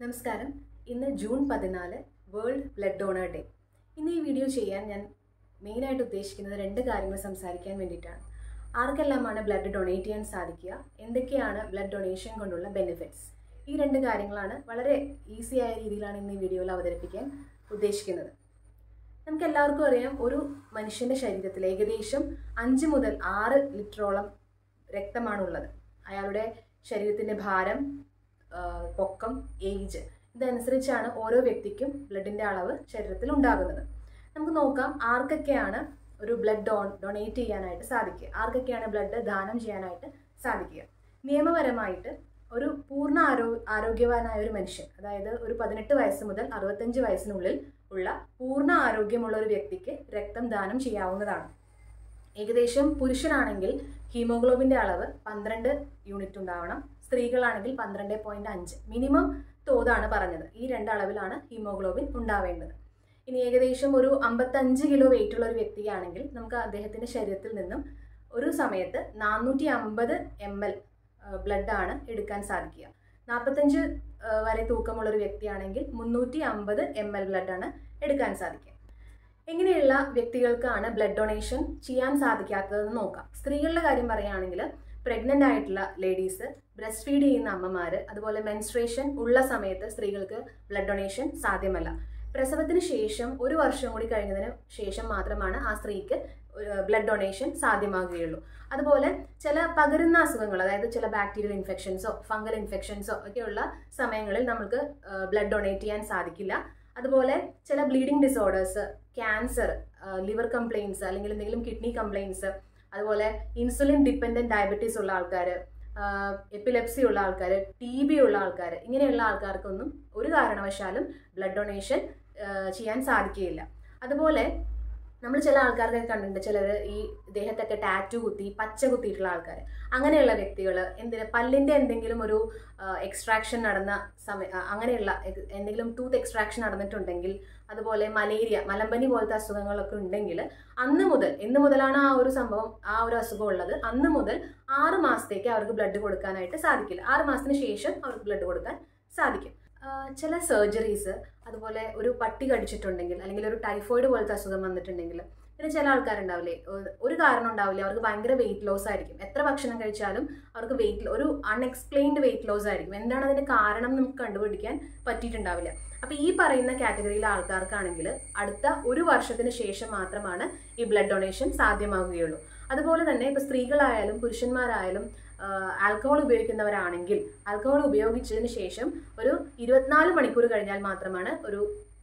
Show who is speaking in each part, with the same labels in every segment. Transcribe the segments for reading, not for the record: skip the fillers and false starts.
Speaker 1: നമസ്കാരം. ഇന്ന് June 14 world blood donor day. ഇന്ന് ഈ വീഡിയോ ചെയ്യാൻ ഞാൻ മെയിനായിട്ട് ഉദ്ദേശിക്കുന്നത് രണ്ട് കാര്യങ്ങൾ സംസാരിക്കാൻ വേണ്ടിയിട്ടാണ്. ആർക്കെല്ലാമാണ് ബ്ലഡ് ഡൊണേറ്റ് ചെയ്യാൻ സാധിക്കുക, എന്തൊക്കെയാണ് ബ്ലഡ് ഡൊണേഷൻ കൊണ്ടുള്ള ബെനിഫിറ്റ്സ്, ഈ രണ്ട് കാര്യങ്ങളാണ് വളരെ ഈസി ആയ രീതിയിലാണ് ഇന്ന് ഈ വീഡിയോയിൽ അവതരിപ്പിക്കാൻ ഉദ്ദേശിക്കുന്നത്. നമുക്ക് എല്ലാവർക്കും അറിയാം, ഒരു മനുഷ്യൻ്റെ ശരീരത്തിൽ ഏകദേശം 5 മുതൽ 6 ലിറ്ററോളം രക്തമാണുള്ളത്. അയാളുടെ ശരീരത്തിൻ്റെ ഭാരം, പൊക്കം, ഏജ് ഇതനുസരിച്ചാണ് ഓരോ വ്യക്തിക്കും ബ്ലഡിൻ്റെ അളവ് ശരീരത്തിൽ ഉണ്ടാകുന്നത്. നമുക്ക് നോക്കാം ആർക്കൊക്കെയാണ് ഒരു ബ്ലഡ് ഡൊണേറ്റ് ചെയ്യാനായിട്ട് സാധിക്കുക, ആർക്കൊക്കെയാണ് ബ്ലഡ് ദാനം ചെയ്യാനായിട്ട് സാധിക്കുക. നിയമപരമായിട്ട് ഒരു പൂർണ്ണ ആരോഗ്യവാനായ ഒരു മനുഷ്യൻ, അതായത് ഒരു 18 വയസ്സ് മുതൽ 65 വയസ്സിനുള്ളിൽ ഉള്ള പൂർണ്ണ ആരോഗ്യമുള്ള ഒരു വ്യക്തിക്ക് രക്തം ദാനം ചെയ്യാവുന്നതാണ്. ഏകദേശം പുരുഷനാണെങ്കിൽ ഹീമോഗ്ലോബിൻ്റെ അളവ് 12 യൂണിറ്റ് ഉണ്ടാവണം, സ്ത്രീകളാണെങ്കിൽ 12.5 മിനിമം തോതാണ് പറഞ്ഞത്. ഈ രണ്ടളവിലാണ് ഹീമോഗ്ലോബിൻ ഉണ്ടാവേണ്ടത്. ഇനി ഏകദേശം ഒരു 55 കിലോ വെയിറ്റ് ഉള്ള ഒരു വ്യക്തിയാണെങ്കിൽ നമുക്ക് അദ്ദേഹത്തിൻ്റെ ശരീരത്തിൽ നിന്നും ഒരു സമയത്ത് 450 ml ബ്ലഡാണ് എടുക്കാൻ സാധിക്കുക. 45 വരെ തൂക്കമുള്ളൊരു വ്യക്തിയാണെങ്കിൽ 350 ml ബ്ലഡാണ് എടുക്കാൻ സാധിക്കുക. എങ്ങനെയുള്ള വ്യക്തികൾക്കാണ് ബ്ലഡ് ഡൊണേഷൻ ചെയ്യാൻ സാധിക്കാത്തതെന്ന് നോക്കാം. സ്ത്രീകളുടെ കാര്യം പറയുകയാണെങ്കിൽ പ്രഗ്നൻ്റ് ആയിട്ടുള്ള ലേഡീസ്, ബ്രസ്റ്റ് ഫീഡ് ചെയ്യുന്ന അമ്മമാർ, അതുപോലെ മെൻസ്ട്രേഷൻ ഉള്ള സമയത്ത് സ്ത്രീകൾക്ക് ബ്ലഡ് ഡൊണേഷൻ സാധ്യമല്ല. പ്രസവത്തിന് ശേഷം 1 വർഷം കൂടി കഴിഞ്ഞതിന് ശേഷം മാത്രമാണ് ആ സ്ത്രീക്ക് ബ്ലഡ് ഡൊണേഷൻ സാധ്യമാകുകയുള്ളൂ. അതുപോലെ ചില പകരുന്ന അസുഖങ്ങൾ, അതായത് ചില ബാക്ടീരിയൽ ഇൻഫെക്ഷൻസോ ഫംഗൽ ഇൻഫെക്ഷൻസോ ഒക്കെയുള്ള സമയങ്ങളിൽ നമുക്ക് ബ്ലഡ് ഡൊണേറ്റ് ചെയ്യാൻ സാധിക്കില്ല. അതുപോലെ ചില bleeding disorders, cancer, liver compliance അല്ലെങ്കിൽ എന്തെങ്കിലും കിഡ്നി കംപ്ലയിൻസ്, അതുപോലെ ഇൻസുലിൻ ഡിപ്പെൻഡൻറ്റ് ഡയബറ്റീസ് ഉള്ള ആൾക്കാർ, എപ്പിലെപ്സി ഉള്ള ആൾക്കാർ, TB ഉള്ള ആൾക്കാർ, ഇങ്ങനെയുള്ള ആൾക്കാർക്കൊന്നും ഒരു കാരണവശാലും ബ്ലഡ് ഡൊണേഷൻ ചെയ്യാൻ സാധിക്കുകയില്ല. അതുപോലെ നമ്മൾ ചില ആൾക്കാർക്കൊക്കെ കണ്ടിട്ടുണ്ട്, ചിലർ ഈ ദേഹത്തൊക്കെ ടാറ്റു കുത്തി പച്ച കുത്തിയിട്ടുള്ള ആൾക്കാർ, അങ്ങനെയുള്ള വ്യക്തികൾ, പല്ലിൻ്റെ എന്തെങ്കിലും ഒരു എക്സ്ട്രാക്ഷൻ നടന്ന അങ്ങനെയുള്ള എന്തെങ്കിലും ടൂത്ത് എക്സ്ട്രാക്ഷൻ നടന്നിട്ടുണ്ടെങ്കിൽ, അതുപോലെ മലേറിയ, മലമ്പനി പോലത്തെ അസുഖങ്ങളൊക്കെ ഉണ്ടെങ്കിൽ എന്ന് മുതലാണ് ആ ഒരു അസുഖം ഉള്ളത്, അന്ന് മുതൽ 6 മാസത്തേക്ക് അവർക്ക് ബ്ലഡ് കൊടുക്കാനായിട്ട് സാധിക്കില്ല. 6 മാസത്തിന് ശേഷം അവർക്ക് ബ്ലഡ് കൊടുക്കാൻ സാധിക്കും. ചില സർജറീസ്, അതുപോലെ ഒരു പട്ടി കടിച്ചിട്ടുണ്ടെങ്കിൽ അല്ലെങ്കിൽ ഒരു ടൈഫോയിഡ് പോലത്തെ അസുഖം വന്നിട്ടുണ്ടെങ്കിൽ, പിന്നെ ചില ആൾക്കാരുണ്ടാവില്ലേ, ഒരു കാരണം ഉണ്ടാവില്ല, അവർക്ക് ഭയങ്കര വെയിറ്റ് ലോസ് ആയിരിക്കും. എത്ര ഭക്ഷണം കഴിച്ചാലും അവർക്ക് ഒരു അൺഎക്സ്പ്ലെയിൻഡ് വെയിറ്റ് ലോസ് ആയിരിക്കും. എന്താണ് അതിൻ്റെ കാരണം നമുക്ക് കണ്ടുപിടിക്കാൻ പറ്റിയിട്ടുണ്ടാവില്ല. അപ്പോൾ ഈ പറയുന്ന കാറ്റഗറിയിലെ ആൾക്കാർക്കാണെങ്കിൽ അടുത്ത 1 വർഷത്തിന് ശേഷം മാത്രമാണ് ഈ ബ്ലഡ് ഡൊണേഷൻ സാധ്യമാകുകയുള്ളൂ. അതുപോലെ തന്നെ ഇപ്പോൾ സ്ത്രീകളായാലും പുരുഷന്മാരായാലും ആൽക്കഹോൾ ഉപയോഗിക്കുന്നവരാണെങ്കിൽ ആൽക്കഹോൾ ഉപയോഗിച്ചതിന് ശേഷം ഒരു 24 മണിക്കൂർ കഴിഞ്ഞാൽ മാത്രമാണ് ഒരു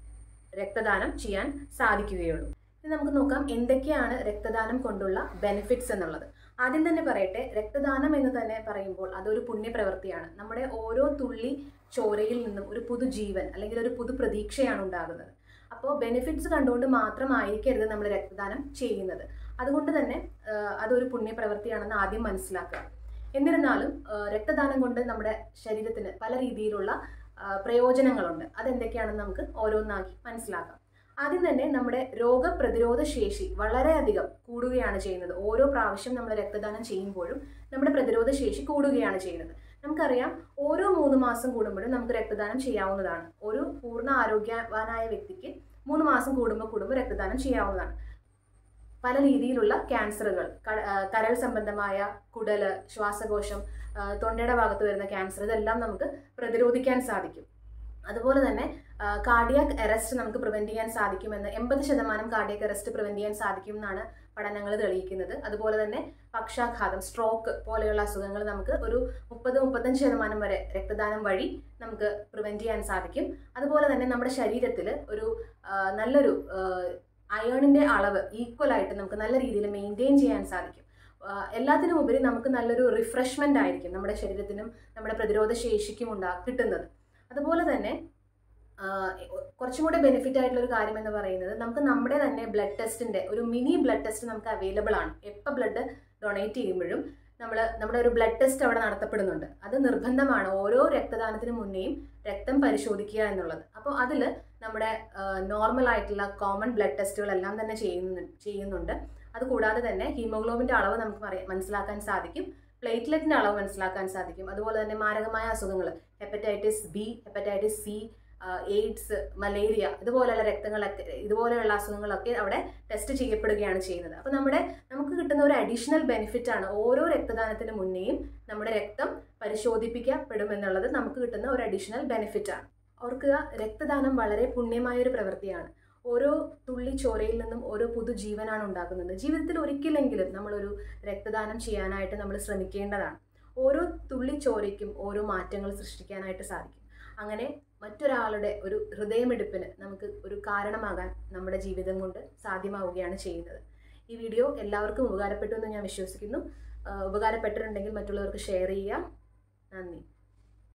Speaker 1: രക്തദാനം ചെയ്യാൻ സാധിക്കുകയുള്ളൂ. ഇനി നമുക്ക് നോക്കാം എന്തൊക്കെയാണ് രക്തദാനം കൊണ്ടുള്ള ബെനിഫിറ്റ്സ് എന്നുള്ളത്. ആദ്യം തന്നെ പറയട്ടെ, രക്തദാനം എന്ന് തന്നെ പറയുമ്പോൾ അതൊരു പുണ്യപ്രവൃത്തിയാണ്. നമ്മുടെ ഓരോ തുള്ളി ചോരയിൽ നിന്നും ഒരു പുതുജീവൻ അല്ലെങ്കിൽ ഒരു പുതു പ്രതീക്ഷയാണ് ഉണ്ടാകുന്നത്. അപ്പോൾ ബെനിഫിറ്റ്സ് കണ്ടുകൊണ്ട് മാത്രമായിരിക്കരുത് നമ്മൾ രക്തദാനം ചെയ്യുന്നത്. അതുകൊണ്ട് തന്നെ അതൊരു പുണ്യപ്രവൃത്തിയാണെന്ന് ആദ്യം മനസ്സിലാക്കുക. എന്നിരുന്നാലും രക്തദാനം കൊണ്ട് നമ്മുടെ ശരീരത്തിന് പല രീതിയിലുള്ള പ്രയോജനങ്ങളുണ്ട്. അതെന്തൊക്കെയാണെന്ന് നമുക്ക് ഓരോന്നാക്കി മനസ്സിലാക്കാം. ആദ്യം തന്നെ നമ്മുടെ രോഗപ്രതിരോധ ശേഷി വളരെയധികം കൂടുകയാണ് ചെയ്യുന്നത്. ഓരോ പ്രാവശ്യം നമ്മൾ രക്തദാനം ചെയ്യുമ്പോഴും നമ്മുടെ പ്രതിരോധ ശേഷി കൂടുകയാണ് ചെയ്യുന്നത്. നമുക്കറിയാം, ഓരോ 3 മാസം കൂടുമ്പോഴും നമുക്ക് രക്തദാനം ചെയ്യാവുന്നതാണ്. ഒരു പൂർണ്ണ ആരോഗ്യവാനായ വ്യക്തിക്ക് 3 മാസം കൂടുമ്പോൾ രക്തദാനം ചെയ്യാവുന്നതാണ്. പല രീതിയിലുള്ള ക്യാൻസറുകൾ, കരൾ സംബന്ധമായ, കുടല്, ശ്വാസകോശം, തൊണ്ടയുടെ ഭാഗത്ത് വരുന്ന ക്യാൻസർ, ഇതെല്ലാം നമുക്ക് പ്രതിരോധിക്കാൻ സാധിക്കും. അതുപോലെ തന്നെ കാർഡിയാക് അറസ്റ്റ് നമുക്ക് പ്രിവെൻറ്റ് ചെയ്യാൻ സാധിക്കുമെന്ന് 80% കാർഡിയാക് അറസ്റ്റ് പ്രിവെൻറ്റ് ചെയ്യാൻ സാധിക്കും എന്നാണ് പഠനങ്ങൾ തെളിയിക്കുന്നത്. അതുപോലെ തന്നെ പക്ഷാഘാതം, സ്ട്രോക്ക് പോലെയുള്ള അസുഖങ്ങൾ നമുക്ക് ഒരു 30-35% വരെ രക്തദാനം വഴി നമുക്ക് പ്രിവെൻറ്റ് ചെയ്യാൻ സാധിക്കും. അതുപോലെ തന്നെ നമ്മുടെ ശരീരത്തിൽ ഒരു നല്ലൊരു അയേണിൻ്റെ അളവ് ഈക്വലായിട്ട് നമുക്ക് നല്ല രീതിയിൽ മെയിൻറ്റെയിൻ ചെയ്യാൻ സാധിക്കും. എല്ലാത്തിനും ഉപരി നമുക്ക് നല്ലൊരു റിഫ്രഷ്മെൻ്റ് ആയിരിക്കും നമ്മുടെ ശരീരത്തിനും നമ്മുടെ പ്രതിരോധ ശേഷിക്കും കിട്ടുന്നത്. അതുപോലെ തന്നെ കുറച്ചും കൂടെ ബെനിഫിറ്റ് ആയിട്ടുള്ളൊരു കാര്യം എന്ന് പറയുന്നത്, നമുക്ക് നമ്മുടെ തന്നെ ബ്ലഡ് ടെസ്റ്റിൻ്റെ ഒരു മിനി ബ്ലഡ് ടെസ്റ്റ് നമുക്ക് അവൈലബിൾ ആണ്. എപ്പോൾ ബ്ലഡ് ഡൊണേറ്റ് ചെയ്യുമ്പോഴും നമ്മുടെ ഒരു ബ്ലഡ് ടെസ്റ്റ് അവിടെ നടത്തപ്പെടുന്നുണ്ട്. അത് നിർബന്ധമാണ്. ഓരോ രക്തദാനത്തിന് മുന്നേയും രക്തം പരിശോധിക്കുക എന്നുള്ളത്. അപ്പോൾ അതിൽ നമ്മുടെ നോർമൽ ആയിട്ടുള്ള കോമൺ ബ്ലഡ് ടെസ്റ്റുകളെല്ലാം തന്നെ ചെയ്യുന്നുണ്ട്. അതുകൂടാതെ തന്നെ ഹീമോഗ്ലോബിൻ്റെ അളവ് നമുക്ക് മനസ്സിലാക്കാൻ സാധിക്കും. പ്ലേറ്റ്ലെറ്റിൻ്റെ അളവ് മനസ്സിലാക്കാൻ സാധിക്കും. അതുപോലെ തന്നെ മാരകമായ അസുഖങ്ങൾ, hepatitis B, hepatitis C, AIDS, malaria ഇതുപോലെയുള്ള അസുഖങ്ങളൊക്കെ അവിടെ ടെസ്റ്റ് ചെയ്യപ്പെടുകയാണ് ചെയ്യുന്നത്. അപ്പോൾ നമുക്ക് കിട്ടുന്ന ഒരു അഡീഷണൽ ബെനിഫിറ്റാണ് ഓരോ രക്തദാനത്തിന് മുന്നേയും നമ്മുടെ രക്തം പരിശോധിപ്പിക്കപ്പെടും എന്നുള്ളത് നമുക്ക് കിട്ടുന്ന ഒരു അഡീഷണൽ ബെനിഫിറ്റാണ്. ഓർക്കുക, രക്തദാനം വളരെ പുണ്യമായൊരു പ്രവൃത്തിയാണ്. ഓരോ തുള്ളി ചോരയിൽ നിന്നും ഓരോ പുതുജീവനാണ് ഉണ്ടാക്കുന്നത്. ജീവിതത്തിൽ ഒരിക്കലെങ്കിലും നമ്മളൊരു രക്തദാനം ചെയ്യാനായിട്ട് നമ്മൾ ശ്രമിക്കേണ്ടതാണ്. ഓരോ തുള്ളി ചോരയ്ക്കും ഓരോ മാറ്റങ്ങൾ സൃഷ്ടിക്കാനായിട്ട് സാധിക്കും. അങ്ങനെ മറ്റൊരാളുടെ ഒരു ഹൃദയമിടിപ്പിന് നമുക്ക് ഒരു കാരണമാകാൻ നമ്മുടെ ജീവിതം കൊണ്ട് സാധ്യമാവുകയാണ് ചെയ്യുന്നത്. ഈ വീഡിയോ എല്ലാവർക്കും ഉപകാരപ്പെട്ടു എന്ന് ഞാൻ വിശ്വസിക്കുന്നു. ഉപകാരപ്പെട്ടിട്ടുണ്ടെങ്കിൽ മറ്റുള്ളവർക്ക് ഷെയർ ചെയ്യുക. നന്ദി.